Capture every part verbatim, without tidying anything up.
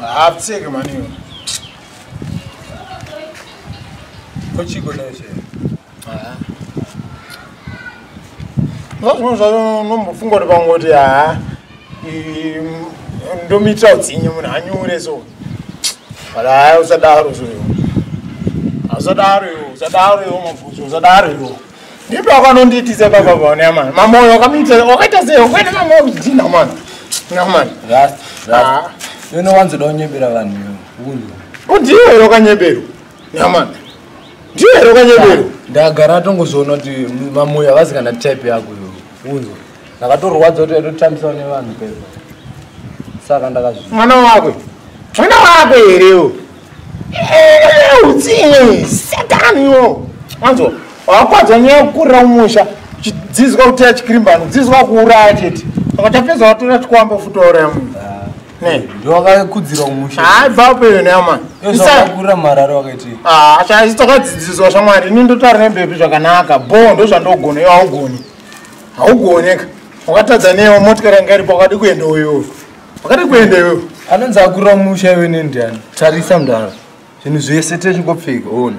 Apseke mani. Kochiko leshe. Ah. No no no mufungo de bangoti ah. I ndomita utsinye mun anyure so. Ala usadaro so. Usadaro, usadaro mafuzo, usadaro. Ndipo akanonditise baba bona man. Mamoyo kamita okaita se okwena mamoyo dina man. Na man. Rast. Ah. You know once don't nyebera vanhu. Undu. Undiwe rokanyebero. Na man. Ndiwe rokanyebero. Ndagara tongozona kuti mamoyo avazi kana type yako yo. Undu. Nakatorwadza kuti totambisa nevanhu pepa. Saka ndakazvi. Mwana wako. Mwana wako hereyo. Eh, utsinye. Sataniyo. Mwanzo. Wakwadza nyaya kurira umusha. Chidzizwa kuti achikrimbano. Dzizwa kuuraya chete. Akatapedza watora chikwambo futora munhu. Ne, ndo akakudzira umusha. Ah, baba yo nema. Isa kura mararo akaiti. Ah, acha isitokadzidziswa shamwari. Ini ndotari nembepi zvakanaka. Bo ndo zvandogona yo augoni. Haugoneka. Wakatadza neyo motikari ngari pakati kuenda uyo. Pakati kuenda uyo. Anonzi akura umusha iwe nendiani. Tarisa mndana. Zvinhu zvese techingopfeka ona.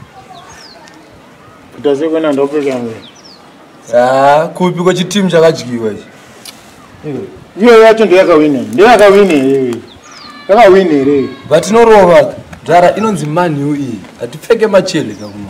Kutaze kwena ndopfeka ngwe. Ah, kupi kwa chitimu chakadyiwa ichi. Iwe. Iyo yacho ndiyo yakawina. Ndiyo yakawina iwe. Yakawina ere. But inorova. Dara inonzi Man U iyi. Atipfeke machele kakuno.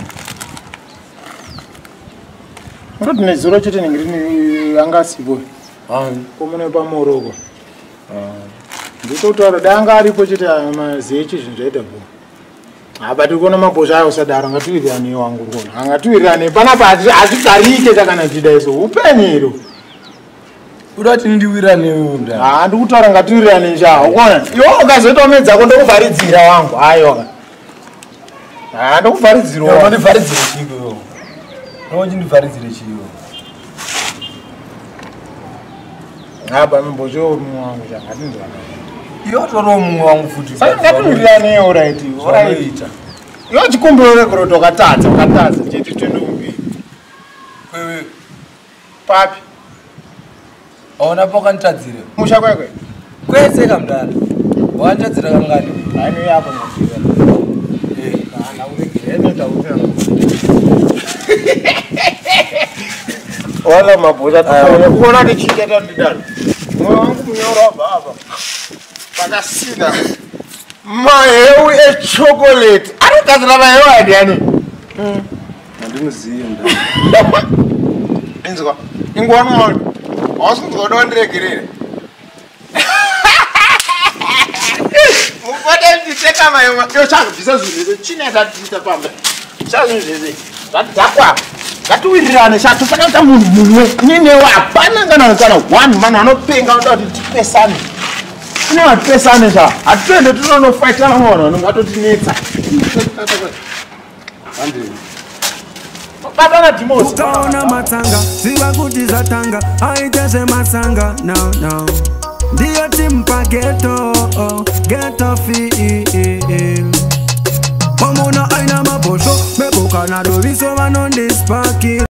Ndoti nezuro chete ngirini angasipo. Ah, Komune pamoroko. Ah. Nditotaura danga aripo chete mazechi zvinhu zvaita bo. Apa tikona mabhosha ayo sadaro ngatiwirirane wangu kona. Angatiwirirane panapa azvigarike kana chidaiso. Upenyero. udati ndiwirane unda. Ah, ndikutaura ngatiwirirane nja. Ukona. Iwo ukazoita omedza ko ndokuvharidzira wangu. Hayo. Ah, ndokuvharidzira wangu. Yo, ndivharidzire chiko. Nochi ndivharidzire chiko. Apa mbosho wangu chakatindwa. Iyo toro mumwe wangu futi. Saka ngatiwirirane alright. Alright. Yo chikumbiro rekoroto katadza, katadza chete twende kumbiri. Kwewe Papi. ona pakantadzire. Musha kwekwe. Kwese kamdala. Wantadzira kangani? Haino yapo ngafika. Eh, kana uregere ndautsana. Wala mabhuza tofauti. Kuona ndichitata ndidaro. Moyo wangu munyoro baba. Pakasina. Maheu echocolate. Ari kazira maheu adiani. Mm. Andinoziye nda. Inzwa. Ingwana. Awusingodo ndiregerere. Mufata nditeka maheu. Yo changa bvisa zvinhu. Chine tatita pamba. Chazvinhu zvese. Zvadzakwa. Ngatiwirirane chatofana kuita munhu mumwe. Ninewo hapana kana kana one man anopenga kuti tipesane. Kune vatipesane zva. Hatiende tinonofaitana munhu anongatinetsa. Andini. Batana Dimosi. Utaona matanga, ziva kuti zatanga, aite sematsanga, no no. Ndiyo timpa ghetto, ghetto feel. Mamona aina mabosho, meboka na doviso vanondispaki.